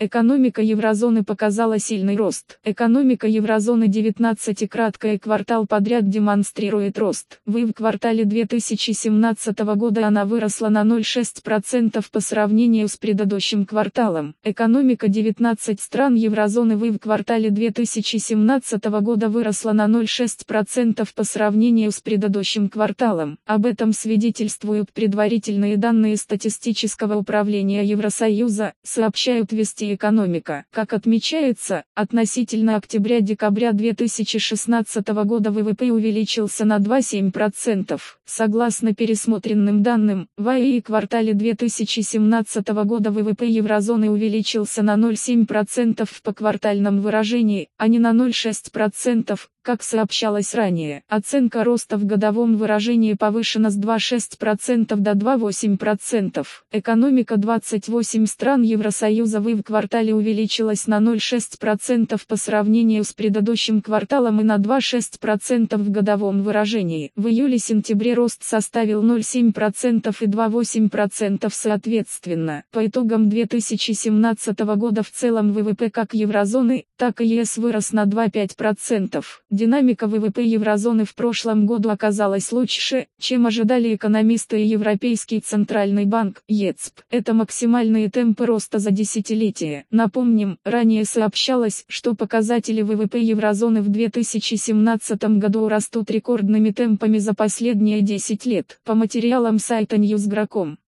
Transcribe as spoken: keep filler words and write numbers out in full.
Экономика еврозоны показала сильный рост. Экономика еврозоны девятнадцатикратный квартал подряд демонстрирует рост. В квартале две тысячи семнадцатого года она выросла на ноль целых шесть десятых процента по сравнению с предыдущим кварталом. Экономика девятнадцати стран еврозоны в квартале две тысячи семнадцатого года выросла на ноль целых шесть десятых процента по сравнению с предыдущим кварталом. Об этом свидетельствуют предварительные данные статистического управления Евросоюза, сообщают Вести Экономика. Как отмечается, относительно октября-декабря две тысячи шестнадцатого года ВВП увеличился на два целых семь десятых процента. Согласно пересмотренным данным, в квартале две тысячи семнадцатого года ВВП еврозоны увеличился на ноль целых семь десятых процента в поквартальном выражении, а не на ноль целых шесть десятых процента, как сообщалось ранее. Оценка роста в годовом выражении повышена с два целых шесть десятых процента до два целых восемь десятых процента. Экономика двадцати восьми стран Евросоюза в квартале увеличилась на ноль целых шесть десятых процента по сравнению с предыдущим кварталом и на два целых шесть десятых процента в годовом выражении. В июле-сентябре рост составил ноль целых семь десятых процента и два целых восемь десятых процента соответственно. По итогам две тысячи семнадцатого года в целом ВВП как еврозоны, так и ЕС вырос на два целых пять десятых процента. Динамика ВВП еврозоны в прошлом году оказалась лучше, чем ожидали экономисты и Европейский центральный банк (ЕЦБ). Это максимальные темпы роста за десятилетие. Напомним, ранее сообщалось, что показатели ВВП еврозоны в две тысячи семнадцатом году растут рекордными темпами за последние десять лет. По материалам сайта ньюс точка гра точка ком.